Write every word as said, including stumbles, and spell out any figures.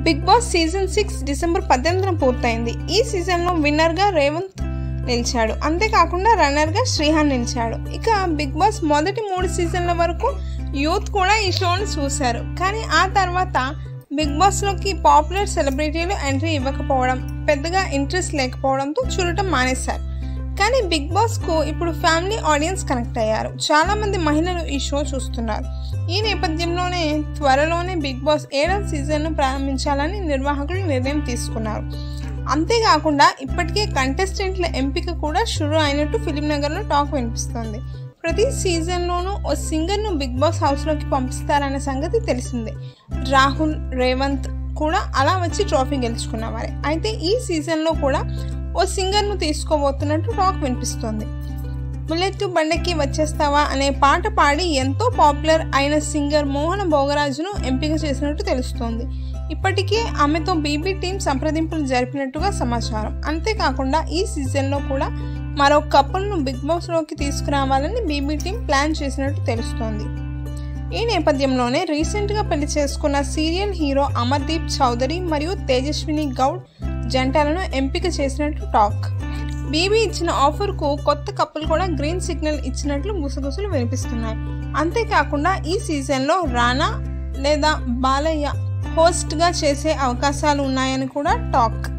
Big boss season six December పద్దెనిమిదిన పూర్తయింది. ఈ సీజన్లో విన్నర్గా రేవంత్ నిలిచాడు. అంతేకాకుండా రన్నర్గా శ్రీహాన్ నిలిచాడు. ఇక బిగ్ బాస్ మొదటి మూడు సీజన్ల వరకు యూత్ కూడా ఈ షోని చూశారు. కానీ ఆ తర్వాత బిగ్ బాస్లోకి పాపులర్ సెలబ్రిటీలు ఎంట్రీ ఇవ్వకపోవడం, పెద్దగా ఇంట్రెస్ట్ లేకపోవడంతో చూడటం మానేశారు. కానీ బిగ్ బాస్కు ఇప్పుడు ఫ్యామిలీ ఆడియన్స్ కనెక్ట్ అయ్యారు. చాలామంది మహిళలు ఈ షో చూస్తున్నారు. ఈ నేపథ్యంలోనే త్వరలోనే బిగ్ బాస్ ఏడవ సీజన్ను ప్రారంభించాలని నిర్వాహకులు నిర్ణయం తీసుకున్నారు. అంతేకాకుండా ఇప్పటికే కంటెస్టెంట్ల ఎంపిక కూడా షురూ అయినట్టు ఫిలిం నగర్లో టాక్ వినిపిస్తోంది. ప్రతి సీజన్లోనూ ఓ సింగర్ను బిగ్ బాస్ హౌస్లోకి పంపిస్తారన్న సంగతి తెలిసిందే. రాహుల్, రేవంత్ కూడా అలా వచ్చి ట్రోఫీ గెలుచుకున్నవారే. అయితే ఈ సీజన్లో కూడా ఓ సింగర్ను తీసుకోబోతున్నట్టు టాక్ వినిపిస్తోంది. బుల్లెట్ బండెక్కి వచ్చేస్తావా అనే పాట పాడి ఎంతో పాపులర్ అయిన సింగర్ మోహన భోగరాజును ఎంపిక చేసినట్టు తెలుస్తోంది. ఇప్పటికే ఆమెతో బీబీ టీం సంప్రదింపులు జరిపినట్టుగా సమాచారం. అంతేకాకుండా ఈ సీజన్లో కూడా మరో కపుల్ను బిగ్ బాస్లోకి తీసుకురావాలని బీబీ టీం ప్లాన్ చేసినట్టు తెలుస్తోంది. ఈ నేపథ్యంలోనే రీసెంట్గా పెళ్లి చేసుకున్న సీరియల్ హీరో అమర్దీప్ చౌదరి మరియు తేజస్విని గౌడ్ జంటలను ఎంపిక చేసినట్టు టాక్. బీబీ ఇచ్చిన ఆఫర్కు కొత్త కపుల్ కూడా గ్రీన్ సిగ్నల్ ఇచ్చినట్లు గుసగుసలు వినిపిస్తున్నాయి. అంతేకాకుండా ఈ సీజన్లో రానా లేదా బాలయ్య హోస్ట్గా చేసే అవకాశాలు ఉన్నాయని కూడా టాక్.